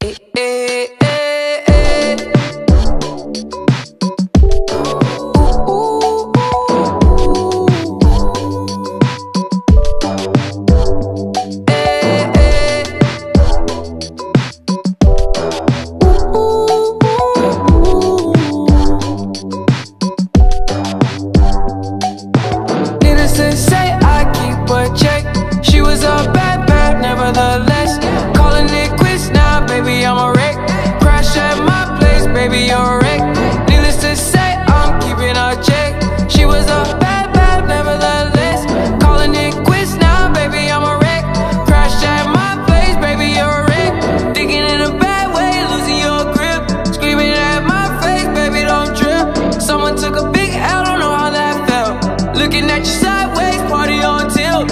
Nevertheless, calling it quits now, baby, I'm a wreck. Crash at my place, baby, you're a wreck. Needless to say, I'm keeping a check. She was a bad, bad, nevertheless. Calling it quits now, baby, I'm a wreck. Crash at my place, baby, you're a wreck. Thinking in a bad way, losing your grip. Screaming at my face, baby, don't trip. Someone took a big L, don't know how that felt. Looking at you sideways, party on tilt.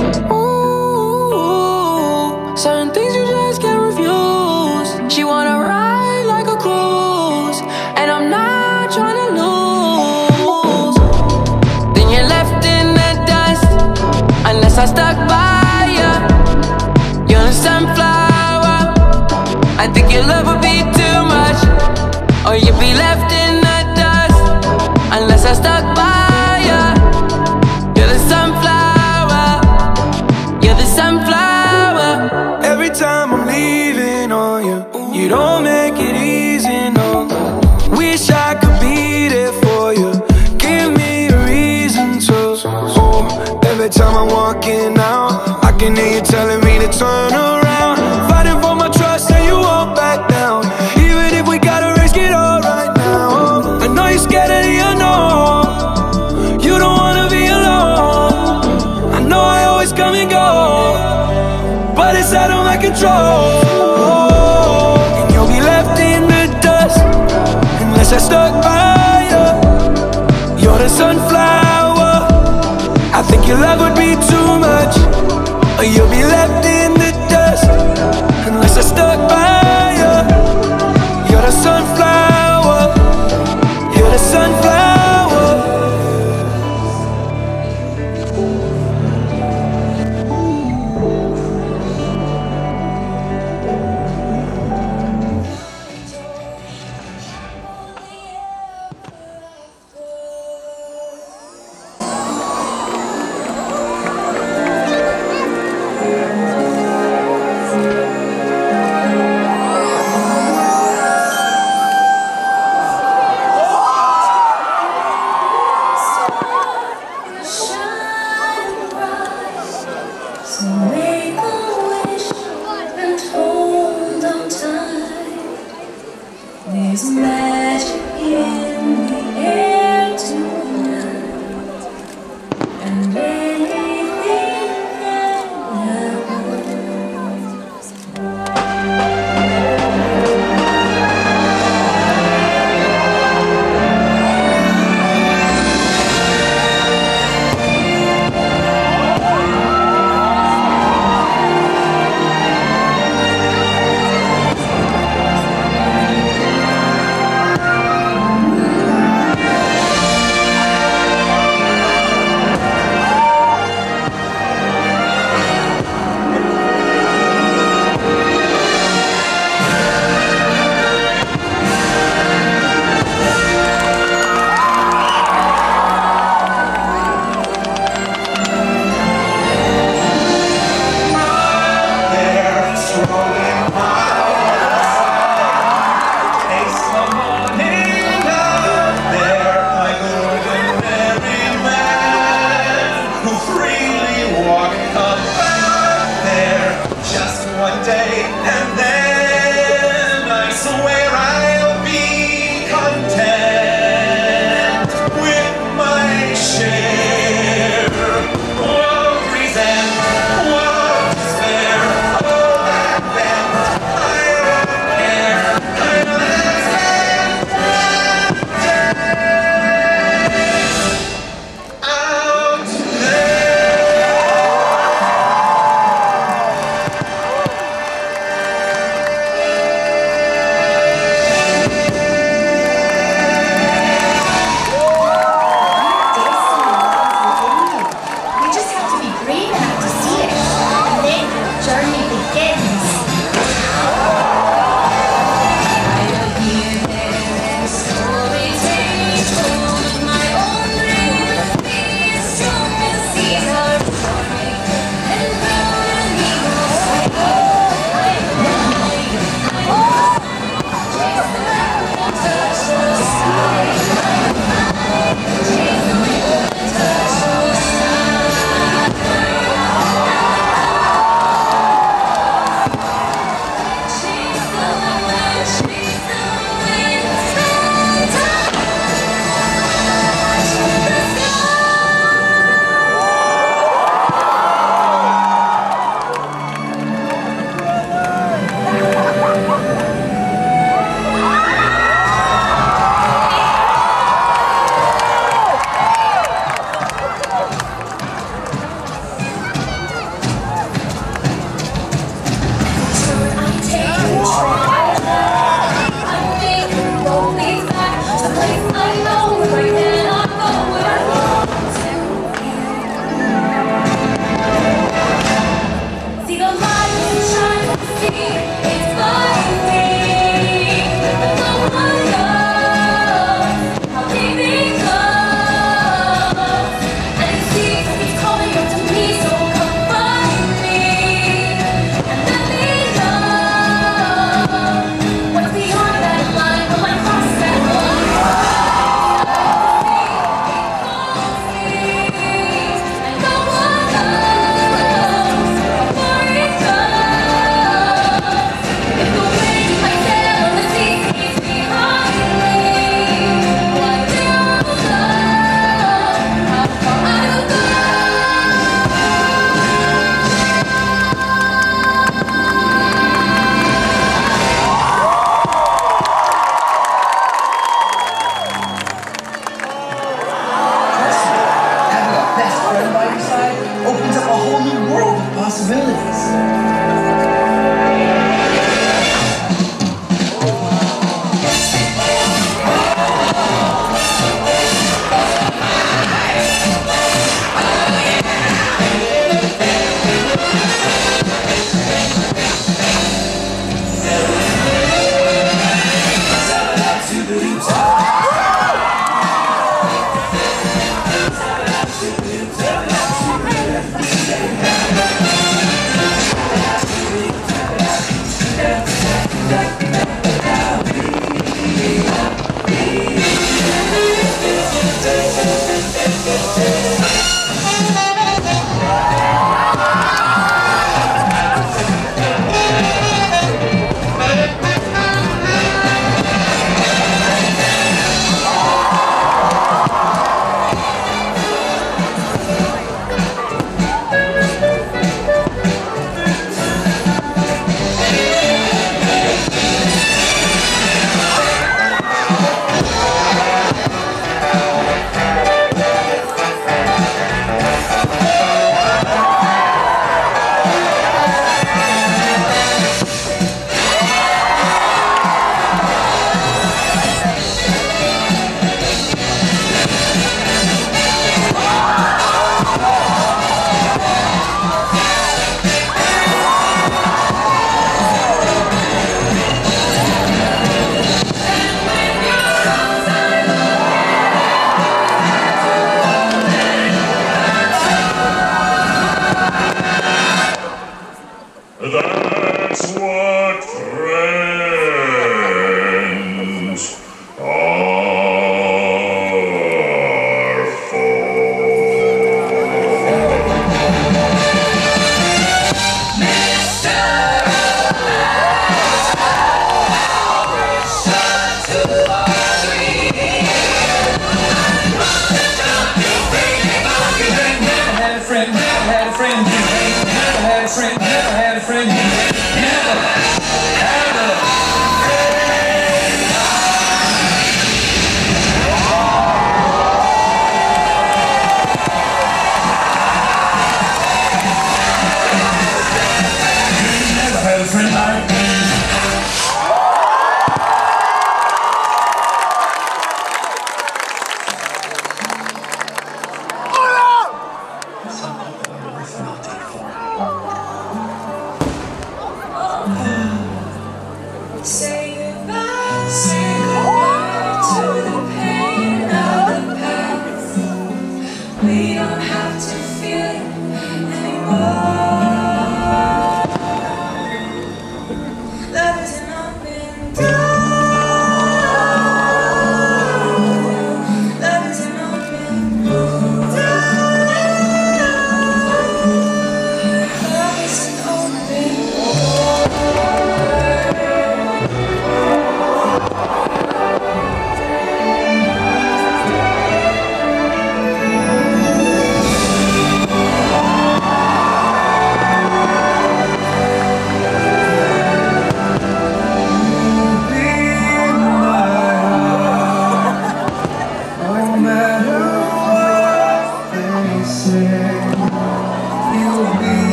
Certain things you just can't refuse. She wanna ride like a cruise, and I'm not trying to lose. Then you're left in the dust, unless I stuck by ya. You're a sunflower. I think your love would be too much, or you'd be left in the dust, unless I stuck by ya. You're the sunflower. You're the sunflower. Every time I'm leaving on you, you don't make it easy, no. Wish I could be there for you. Give me a reason to. Oh, every time I'm walking out, I can hear you telling me to turn around. Fighting for my trust and you won't back down. Even if we gotta risk it all right now. I know you're scared of the unknown. You don't wanna be alone. I know I always come and go, but it's out of my control. And you'll be left in the dust, unless I stuck by you. You're the sunflower. I think your love would be too much, or you'll be left in the dust, unless I stuck by you. You're the sunflower. You're the sunflower.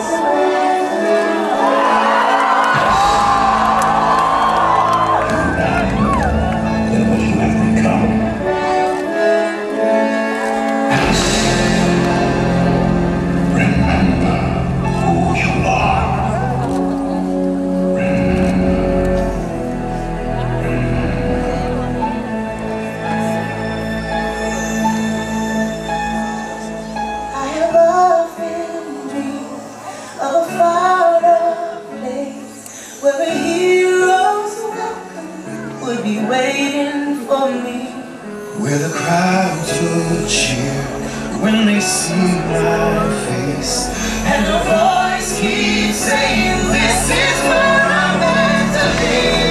Where the crowds will cheer when they see my face, and a voice keeps saying, "This is where I'm meant to be."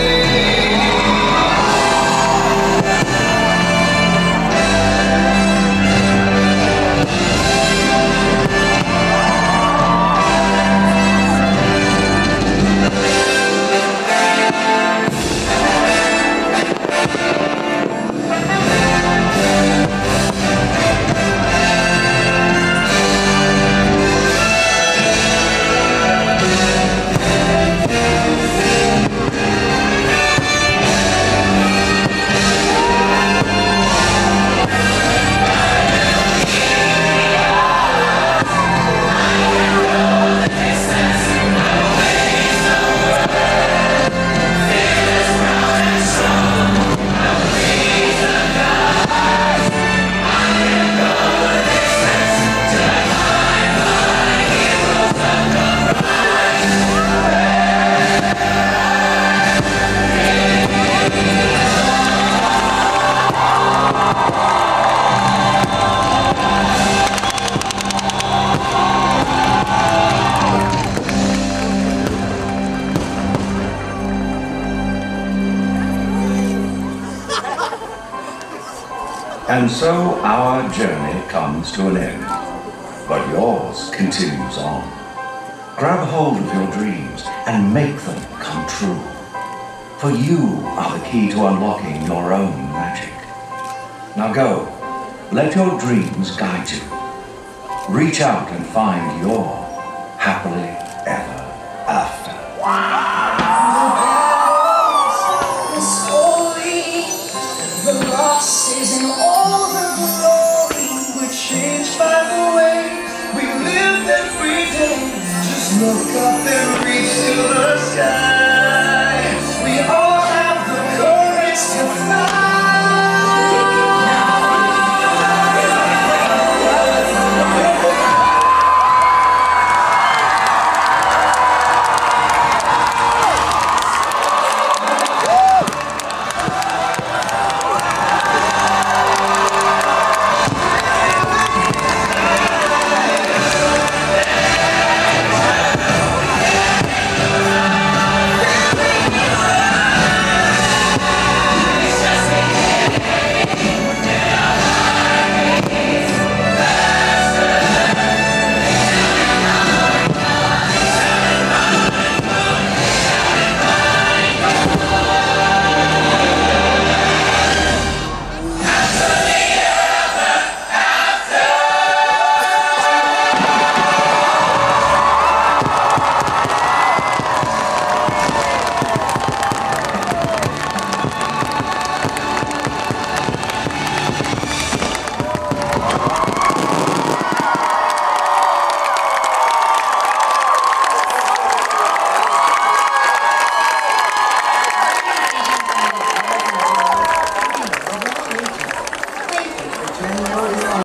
And so our journey comes to an end, but yours continues on. Grab hold of your dreams and make them come true. For you are the key to unlocking your own magic. Now go, let your dreams guide you. Reach out and find your happily ever after.